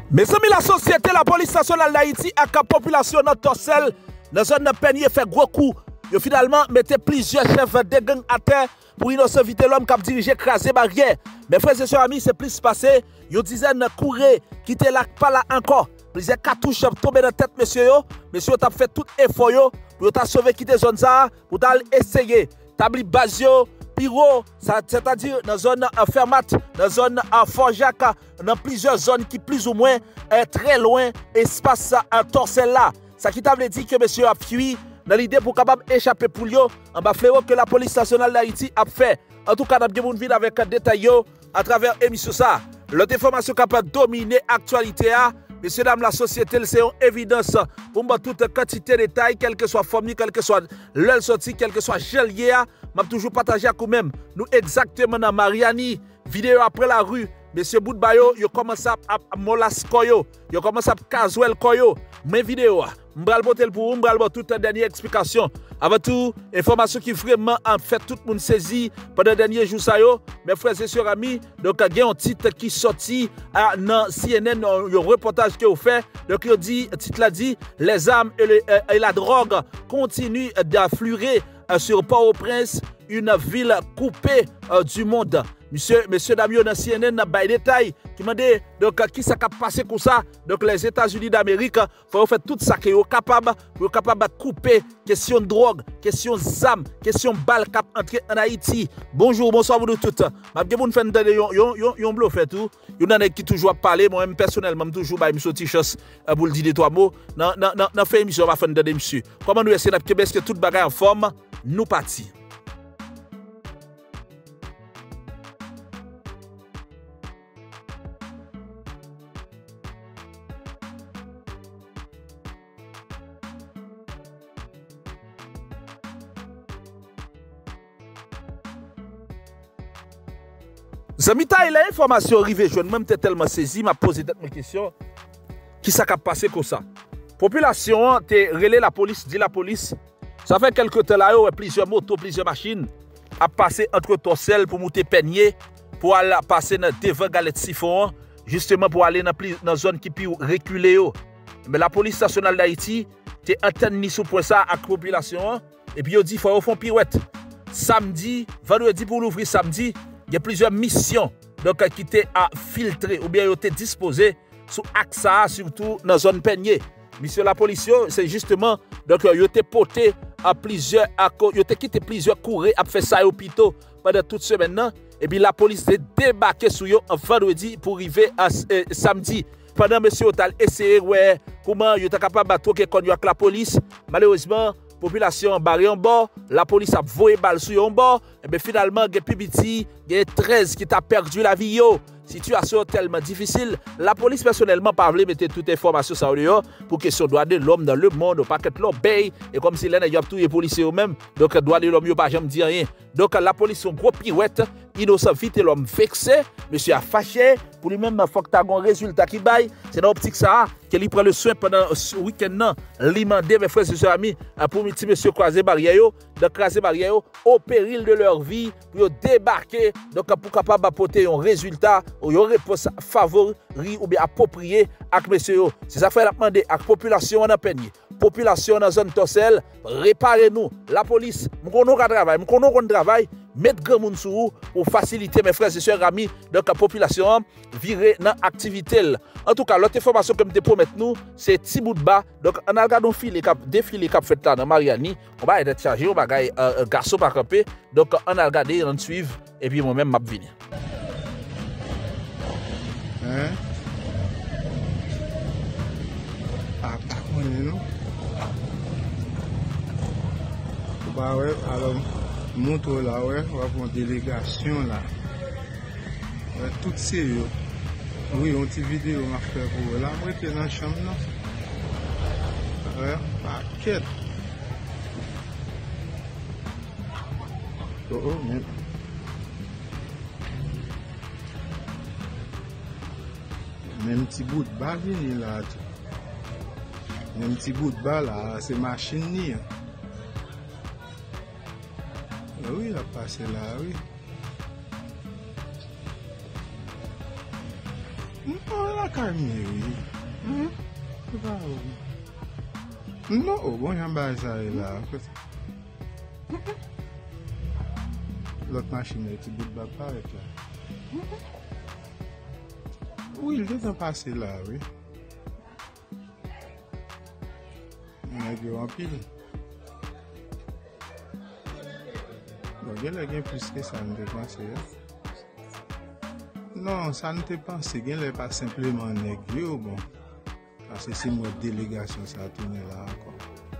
Mes amis, la société, la police nationale d'Haïti et la population dans Torsel, dans la zone de Peigné, fait gros coup. Ils finalement mettez plusieurs chefs de gang à terre pour innocenter vite l'homme qui a dirigé écraser barrière. Mes frères et sœurs amis, c'est plus passé. Une dizaine courir, quitter là, pas là encore. Plusieurs cartouches tombé dans la tête, monsieur. Monsieur, tu as fait tout effort pour te sauver quitter zone ça, pour essayer. Tabli Bazio, Piro, c'est-à-dire dans la zone Fermat, dans la zone Forjac, dans plusieurs zones qui plus ou moins très loin, espace Torsel là. Ça qui t'a dit que monsieur a fui dans l'idée pour capable échapper pour lui, en bas fléau que la police nationale d'Haïti a fait. En tout cas, nous avons une avec un détail à travers l'émission ça. L'autre information capable de dominer l'actualité, messieurs, dames, la société, c'est une évidence pour moi toute quantité de détails, quelle que soit forme, quelle que soit l'heure sortie, quel que soit gelier, m'a toujours partagé avec vous-même. Nous exactement dans Mariani, vidéo après la rue. Monsieur Boudbayo, il commence à molas koyo, il commence à casuel koyo. Mes vidéos, m'bral botel pour vous, m'bral toute dernière explication. Avant tout, information qui vraiment en fait tout le monde saisi pendant les derniers jours ça yo. Mes frères et sœurs amis, donc il y a un titre qui sorti dans CNN, un reportage que vous fait. Donc il dit, titre là dit, les armes et la drogue continuent d'affluer sur Port-au-Prince, une ville coupée du monde. Monsieur Damio dans CNN n'a pas de détails qui m'a dit donc qui ça a passé comme ça. Donc les États-Unis d'Amérique faut faire tout ça qui est capable pour capable couper question de drogue, question d'armes, question balle cap entrer en Haïti. Bonjour, bonsoir vous toutes. M'a bien vous faire yon blo fait tout. Yon en qui toujours parler moi même personnellement toujours ba monsieur Tichos pour le dire 3 mots. Dans fait émission va faire de monsieur. Comment nous essayer que toute bagaille en forme, nous parti. Zamita, il a information arrivée, je même tellement saisi, m'a posé mes questions. Qui ça a passé comme ça? Population, t'es relé la police, dit la police. Ça fait quelques temps là, plusieurs motos, plusieurs machines à passer entre Torsel pour monter Peigné, pour aller passer dans devant Galette Siphon, justement pour aller dans la zone qui peut reculer. Mais la police nationale d'Haïti, t'es antenne sur point ça avec la population, et puis il dit qu'il faut faire pirouette. Samedi, vendredi pour l'ouvrir samedi, il y a plusieurs missions donc, qui étaient à filtrer ou bien qui étaient disposées sous AXA, surtout dans la zone Peigné. Mission la police, c'est justement, donc, ils étaient portés à plusieurs, ils étaient quittés plusieurs courriers à faire ça au hôpital pendant toute semaine. Et puis la police est débarquée sur eux en vendredi pour arriver à samedi. Pendant monsieur Otal essayé ouais, comment ils étaient capables de troquer avec la police, malheureusement, la population barrée en bord, la police a volé balle sur en bord, et bien finalement, il y a 13 qui ont perdu la vie. Situation tellement difficile, la police personnellement pas voulu mettre toute information sur eux pour question droit de l'homme dans le monde, pas que l'homme paye, et comme si les gens tous les policiers eux-mêmes, donc droit de l'homme, ils pas jamais dit rien. Donc la police sont gros pirouette, innocent vite l'homme vexé, monsieur a fâché, pour lui-même, il faut que tu aies un résultat qui baille, c'est dans l'optique ça, qu'il prend le soin pendant ce week-end, il m'a demandé, mes frères et sœurs amis, pour petit monsieur croiser barrière, de craser barrière, au péril de leur vie, pour débarquer, donc pour capable apporter un résultat, ou une réponse favorite ou bien appropriée avec monsieur. C'est ça qu'il faut demander à la population en Peigné. Population dans la zone Torsel, réparez-nous. La police, nous connaissons le travail, mettre grand monde sur vous pour faciliter mes frères et sœurs amis. Donc la population virer dans l'activité. En tout cas, l'autre information que je te promets nous, c'est Tiboudba. Donc on a regardé défilé cap fait là dans Mariani. On va être chargé, on va gagner un garçon par camper. Donc on a regardé, on suit et puis moi-même m'a venir. Hein? Non? Bah ouais, alors, montre là, ouais, on va pour une délégation là. Ouais, tout sérieux. Oui, on petite vidéo m'a fait pour vous là, moi qui est dans la chambre là. Ouais, paquet. Oh, mais. Même petit bout de balle là. Même petit bout de balle là, c'est machine. Oui, il a passé là, oui. Non, la camille, oui. Non, bon, j'en bats ça là. L'autre machine est petit bout de bas avec là. Oui, il est passé là, oui. On a vu en pile. Bon, il y a plus que ça ne dépense. Non, ça ne dépense. Il n'y a pas simplement négligé. Bon. Parce que c'est notre délégation, ça a tourné là encore.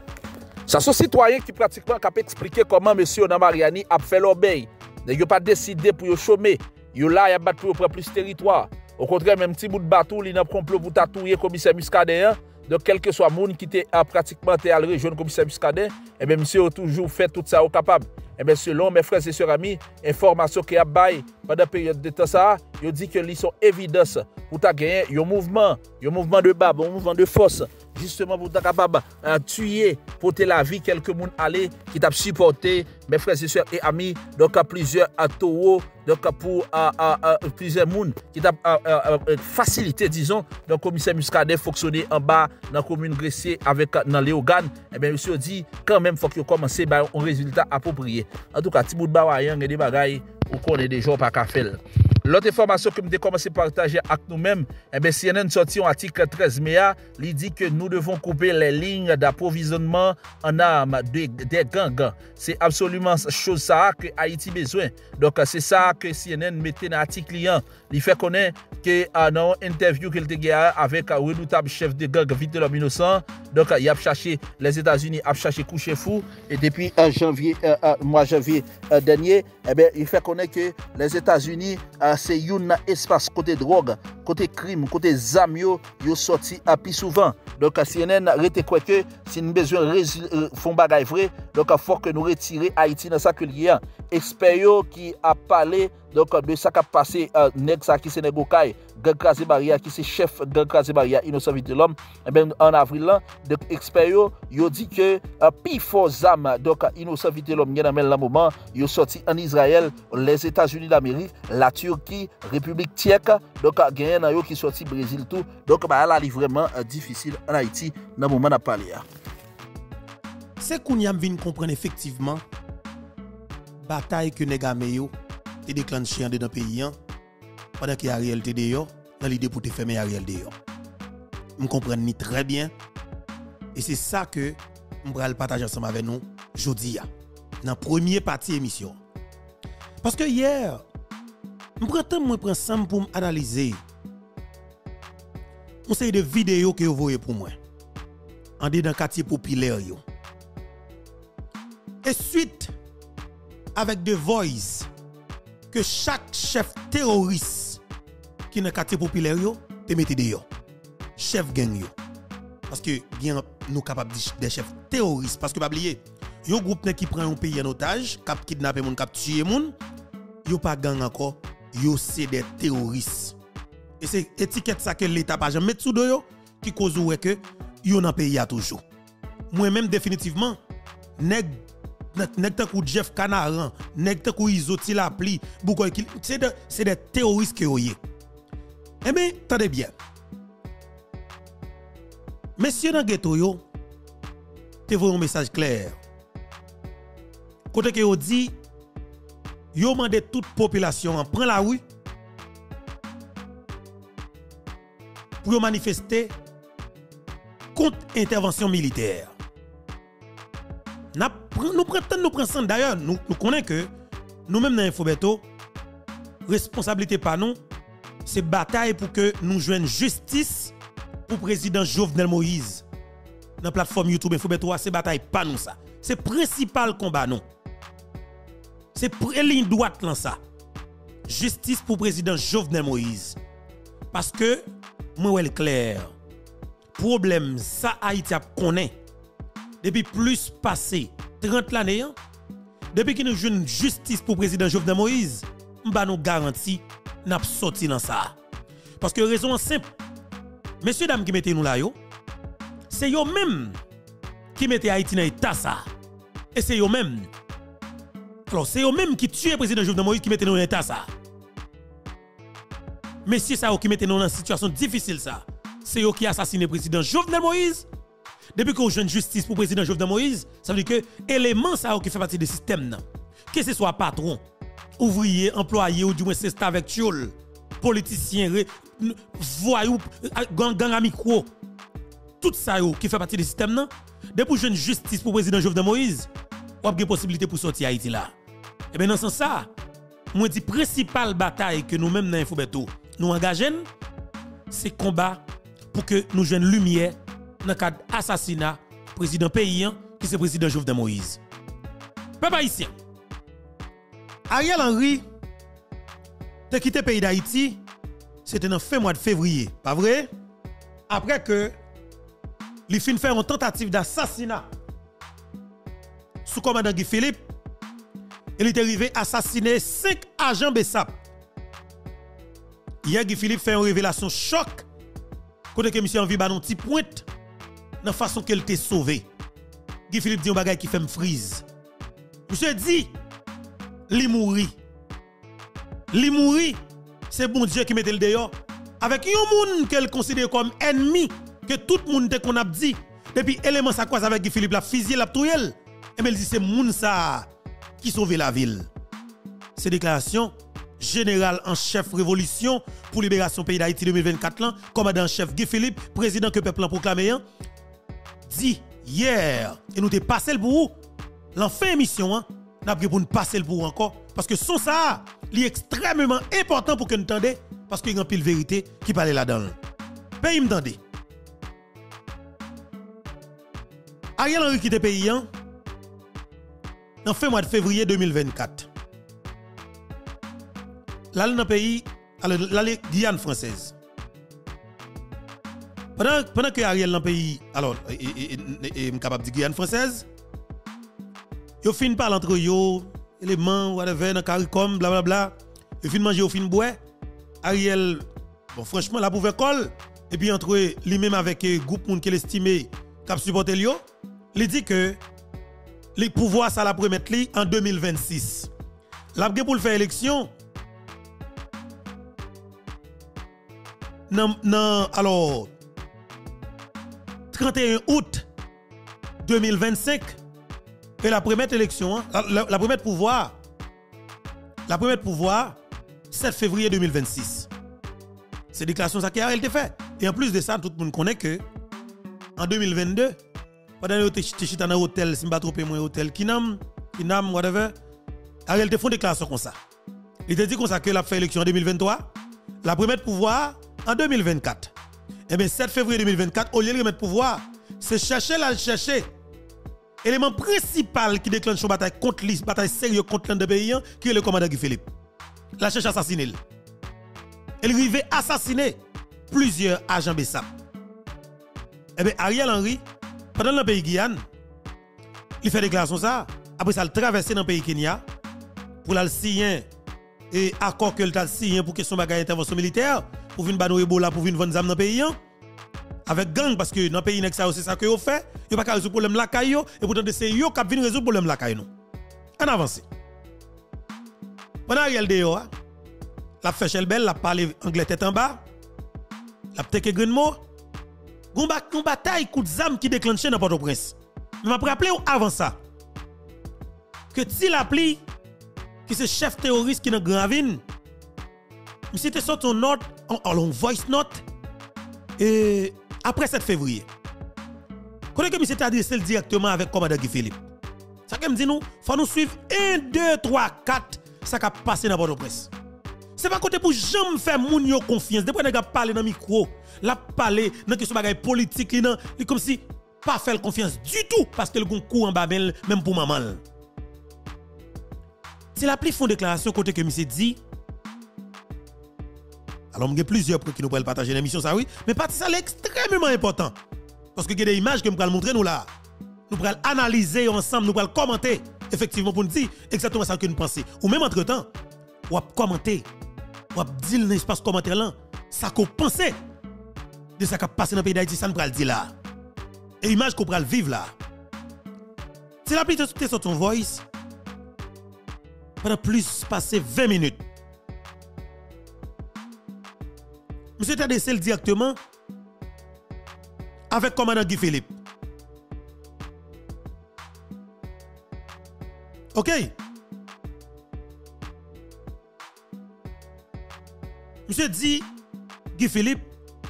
Ça sont citoyens qui pratiquement capent expliquer comment M. Namariani a fait l'obéi. Ils n'ont pas décidé pour chômer. Ils sont là, ils battent pour prendre plus de territoire. Au contraire, même petit bout de bateau, ils ont complot pour tatouer le commissaire Muscadet. Donc, quel que soit le monde qui était pratiquement à la région commissaire Muscadet, et bien, monsieur a toujours fait tout ça au capable. Et bien, selon mes frères et sœurs amis, information qui a baillé pendant la période de temps, ça, ils dit que ils sont évidence pour gagner un mouvement de bas, un mouvement de force, justement pour être capable de tuer, pour la vie, quelques monde aller qui t'a supporté, mes frères et sœurs et amis, donc à plusieurs taureaux, donc pour plusieurs monde qui t'a facilité, disons, le commissaire Muscadet fonctionner en bas dans la commune Gressier avec dans Léogane. Et bien, monsieur dit, quand même, il faut qu'il commence à un résultat approprié. En tout cas, petit bout de bawayan, il y a des bagailles où on est des gens pas qu'à faire. L'autre information que nous commencé à partager avec nous-mêmes, eh bien, CNN sorti en article 13 mai, il dit que nous devons couper les lignes d'approvisionnement en armes des gangs. C'est absolument chose ça que Haïti a besoin. Donc, c'est ça que CNN mettait dans l'article. Il fait connaître que dans une interview qu'il a avec un redoutable chef de gang, Vitelhomme Innocent, donc il a cherché, les États-Unis a cherché coucher fou. Et depuis janvier dernier, eh bien, il fait connaître que les États-Unis, c'est un espace côté drogue, côté crime, côté zamio, ils sorti à plus souvent. Donc, CNN rete quoi que si nous besoin de faire bagay vrai, donc il faut que nous retirions Haïti dans sa culière. Expert qui a parlé donc de ça qui a passé nèg ça qui c'est négokay gang Krasé Barrière qui c'est chef gang Krasé Barrière Innocent Vitelhomme en avril là donc expert yo dit que pi fort zam donc Innocent Vitelhomme dans même moment yo sorti en Israël, les États-Unis d'Amérique, la Turquie, République tchèque, donc gagne nan yo qui sorti Brésil tout. Donc bah là li vraiment difficile en Haïti dans moment n'a parler. C'est qu'on y a vinn comprendre effectivement bataille que nèg ameyo te déclenché en dedans pays pendant qu'il y a réalité dehors dans l'idée pour te fermer Ariel dehors. Je comprends ni très bien et c'est ça que je vais partager ensemble avec nous aujourd'hui dans la première partie émission. Parce que hier je prends ensemble pour analyser une série de vidéos que vous voyez pour moi en dedans quartier populaire yo. Et suite avec The Voice que chaque chef terroriste qui est dans le quartier populaire te mette dehors. Chef gang yo. Parce que bien nous capables des chefs terroristes parce que pas oublier, un groupe qui prend un pays en otage, cap kidnapper moun, cap tuer moun, yo pas gang encore, yo c'est des terroristes. Et c'est étiquette ça que l'état pas jamais mettre sous yo qui cause ouais que yo dans pays a toujours. Moi même définitivement nèg tant que Jeff Canaran, nèg tant que Isoti la pli, c'est des terroristes que yoye. Eh bien, attendez bien. Messieurs dans ghetto yo, te voyez un message clair. Côté que yo dit, yo mande toute population prend la rue pour yo manifester contre intervention militaire. Nous prenons d'ailleurs, nous connaissons que nous-mêmes dans Infobeto, responsabilité par nous, c'est bataille pour que nous joignions justice pour le président Jovenel Moïse. Dans la plateforme YouTube Infobeto, c'est bataille pas nous ça. C'est le principal combat nous. C'est ligne droite là ça. Justice pour le président Jovenel Moïse. Parce que, moi, c'est clair. Problème, ça Haïti a connaît. Depuis plus passé 30 l'année, depuis que nous jouons justice pour le président Jovenel Moïse, nous nous garantit n'a sorti dans ça. Parce que raison simple, messieurs dames qui mettez nous là c'est eux même qui mettez Haïti dans l'état ça. Et c'est eux même. Alors c'est eux même qui tuent le président Jovenel Moïse qui mettez nous dans l'état ça. messieurs ça qui mettent nous dans une situation difficile ça. C'est eux qui assassiné le président Jovenel Moïse. Depuis qu'on joue justice pour le président Jovenel Moïse, ça veut dire que élément ça qui fait partie du système là. Que ce soit patron, ouvrier, employé ou du moins c'est avec tchoul, politicien, voyou, gang amicro, tout ça qui fait partie du système là. Depuis qu'on joue justice pour le président Jovenel Moïse, on a des possibilités pour sortir Haïti là. Et bien dans ce sens ça, moi dis principale bataille que nous-mêmes dans Infobeto nous engageons, c'est combat pour que nous jouions lumière dans le cadre assassinat président paysan qui c'est président Jovenel Moïse. Peuple haïtien, Ariel Henry a quitté le pays d'Haïti, c'était dans fin mois de février, pas vrai? Après que il fin faire une tentative d'assassinat sous commandant Guy Philippe, il est arrivé à assassiner 5 agents BESAP. Hier, Guy Philippe fait une révélation choc. Côté que monsieur envie ba non petit pointe dans la façon qu'elle t'est sauvé. Guy Philippe dit un bagage qui fait me frise. Monsieur dit li mouri. Li mouri, c'est bon Dieu qui mette le dehors avec un monde qu'elle considère comme ennemi que tout le monde qu'on a dit depuis élément ça quoi avec Guy Philippe la fusillé la touyer. Et mais il dit c'est moun ça qui sauve la ville. Ces déclarations général en chef révolution pour libération pays d'Haïti 2024 là, commandant en chef Guy Philippe, président que peuple a proclamé, dit hier, et nous t'ai passé le pour l'enfin émission, n'a pas pour nous passer le pour encore, parce que son ça, il est extrêmement important pour que nous entendions, parce qu'il y a une pile vérité qui parle là-dedans. Pays m'entendez. Ariel Henry quitte le pays, en fin mois de février 2024. Là, dans le pays, la Guyane française. Pendant que Ariel dans le pays, alors, est capable de dire Guyane française, ils finissent par entre eux, éléments, whatever, dans CARICOM, blablabla. Ils finissent manger, ils finissent boire. Ariel, bon, franchement, la pouvait coller. Et puis, entre lui-même avec le groupe qui l'estimé, qui a supporté lui, il dit que les pouvoirs, ça la promettre en 2026. Là, pour le faire élection, alors, 31 août 2025, et la première élection, la première pouvoir, 7 février 2026. C'est déclaration ça qui a été fait. Et en plus de ça, tout le monde connaît que en 2022, pendant que tu étais dans un hôtel, si je ne me trompe pas, un hôtel Kinam, whatever, Ariel te fait une déclaration comme ça. Il te dit comme ça que la fait élection en 2023, la première pouvoir en 2024. Eh bien, 7 février 2024, au lieu de remettre pouvoir, c'est chercher. Élément principal qui déclenche une bataille contre l'Is, bataille sérieuse contre l'un des pays, qui est le commandant Guy Philippe. La cherche assassiner. Elle arrivait à assassiner plusieurs agents BESAP. Eh bien, Ariel Henry, pendant le pays Guyane, il fait déclaration ça. Après ça, il traverse dans le pays Kenya pour la signer et accord que le signé pour question de intervention militaire pour venir bannir Ebola pour venir vendre des armes dans le pays avec gang parce que dans le pays c'est ça que vous fait, vous pas résoudre problème la caillou et pourtant c'est yo qui viennent résoudre problème la caillou. On avance. Pendant Ariel dehors, la fait chel belle, la parle anglais tête en bas. La teke green mot. Gon bataille coup de zam qui déclenché dans Port-au-Prince. Mais m'a rappelé avant ça que si l'appli qui c'est chef terroriste qui dans Gravine, monsieur te sorti une note en voice note et après 7 février. Quand que monsieur t'a adressé directement avec commandant Guy Philippe. Ça que me dit nous, faut nous suivre 1 2 3 4 ça qui passé dans Port-au-Prince. C'est pas côté pour jamais faire moun yo confiance. Depuis qu'on a parlé dans le micro, la parler dans question bagay politique li comme si pas faire confiance du tout parce que le gon coup en babel même pour maman. C'est la plus fond déclaration côté que monsieur dit. Alors, il y a plusieurs points qui nous pourraient partager l'émission, ça oui, mais partie ça c'est extrêmement important. Parce que il y a des images que nous pourrons montrer nous là. Nous pourrons analyser ensemble, nous pourrons commenter, effectivement, pour nous dire exactement ce que nous pensons. Ou même entre-temps, ou commenter, ou dire dans l'espace commentaire là, ça qu'on pensait de ce qui a passé dans le pays d'Haïti, ça nous pourrons le dire là. Et l'image qu'on pourra vivre là. C'est la plus de sur ton voice pendant plus passé 20 minutes. monsieur t'a décelé directement avec commandant Guy Philippe. OK? Monsieur dit Guy Philippe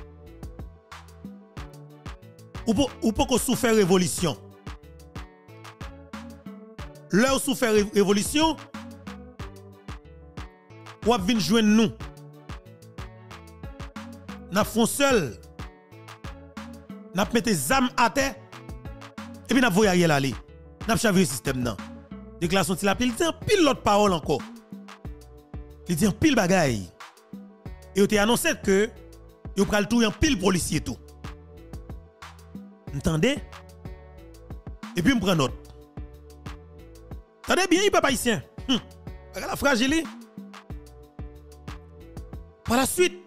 ou pas qu'on souffre révolution. Là où souffre révolution, ou a venir joindre nous. N'a font seul. N'a mis des armes à terre et puis n'a voyé aller. N'a chavé le système nan. Déclaration de la pile, il dit un pile l'autre parole encore. Il dit un pile bagaille. Et il a annoncé que il pral tout un pile policier tout. Entendez? Et puis me prend note. Attendez bien, il papa haïtien. La fragile. Par la suite,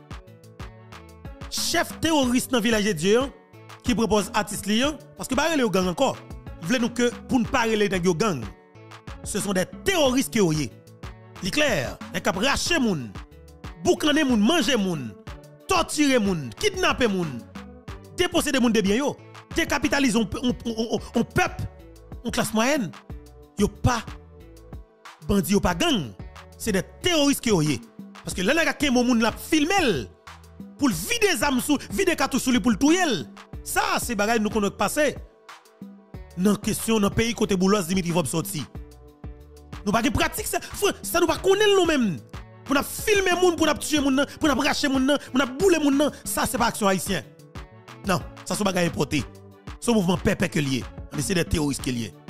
chef terroriste dans le village de Dieu qui propose artiste liant parce que barrel au gang encore. Voulez nous que pour ne pas les nèg yo gang. Ce sont des terroristes qui oyé. C'est clair, les cap racher moun, boucaner moun, manger moun, torturer moun, kidnapper moun, déposséder moun de biens yo, décapitaliser on peuple, on classe moyenne. Yo pas bandi yo pas gang, c'est des terroristes qui oyé. Parce que là nèg a moun la filmer pour vider des armes sous, vider cartouches sous lui pour le touyer. Ça c'est bagay nous connaît passer. Dans question dans pays côté Boulos Dimitri Vob sorti. Nous pas pratique ça nous pas connaître nous même. Pour nous filmer moun, pour nous tuer moun, pour nous racher moun, pour nous bouler moun, ça c'est pas action haïtien. Non, ça c'est bagay importé. Ce mouvement pépé que lié, mais c'est des terroristes qui lié.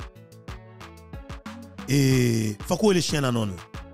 Et faut qu'on les chiens non.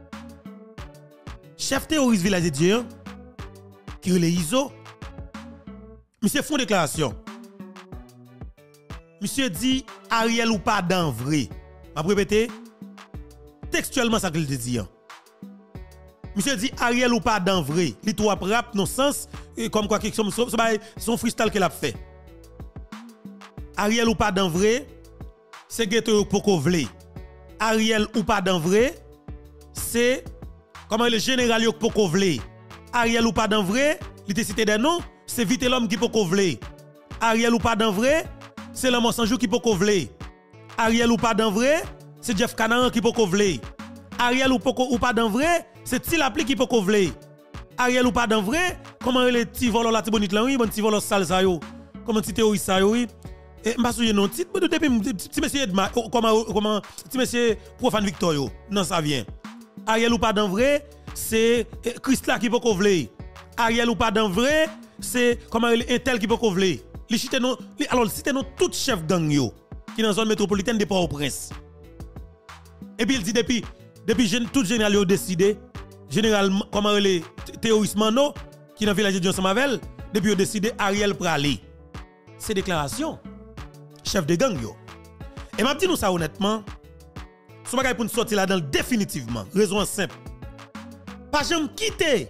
Chef terroriste village de Dieu qui est ISO, monsieur font déclaration. Monsieur dit Ariel ou pas dans vrai. Je vais répéter textuellement ça qu'il dit. Monsieur dit Ariel ou pas dans vrai. Il toi rap non sens comme quoi son freestyle qu'il a fait. Ariel ou pas dans vrai, c'est ghetto poko vle. Ariel ou pas dans vrai, c'est comment le général yo poko vle. Ariel ou pas dans vrai, il te cité des noms, c'est vite l'homme qui poko vle. Ariel ou pas dans vrai, c'est l'homme sans jour qui poko vle. Ariel ou pas dans vrai, c'est Jeff Canaran qui poko vle. Ariel ou pas dans vrai, c'est Tilapli qui poko vle. Ariel ou pas dans vrai, comment les petits voleurs la tibonite là oui, bon petit voleur sale ça yo. Comment petit théorie ça yo oui. Et m'a souillé non titre depuis petit monsieur Edma comment petit monsieur Profane Victor yo. Non ça vient. Ariel ou pas dans vrai, c'est Christla qui poko vle. Ariel ou pas dans vrai, c'est comment un tel qui poko vle. Alors cité non tout chef gang yo qui dans zone métropolitaine de Port-au-Prince. Et puis il dit depuis tout général yo décidé général comment les terroristes Mano qui dans village de Johnson Mavel depuis yo décidé Ariel pralé. C'est déclaration chef de gang yo. Et m'a dit nous ça honnêtement, ce bagay pour nous sortir là-dedans définitivement, raison simple. Pas jamais quitter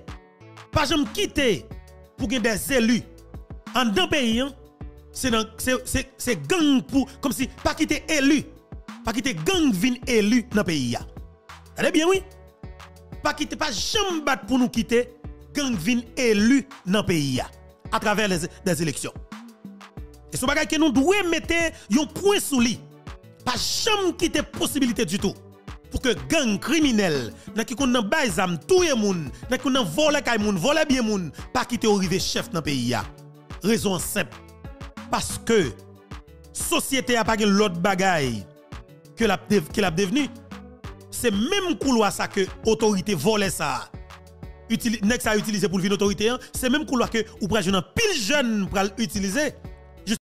pour que des élus en deux pays c'est gang pour comme si pas quitter élu, pas quitter gang vin élu dans pays ya. Allez bien oui. Pas jamais battre pour nous quitter gang vin élu dans pays ya à travers des élections. Et ce bagay que nous devons mettre un point sous lui. Pas jamais quitter possibilité du tout. Pour que gang criminel, qui kon nan bay zam touye moun, qui kon nan vole kay moun, vole bien moun, pas quitter arriver chef dans pays ya. Raison simple. Parce que société a pas gen l'autre bagay que la devenu. C'est même couloir ça que autorité vole ça. Nek ça utiliser pour vinn autorité, c'est même couloir que ou pral joindre pile jeune pral utiliser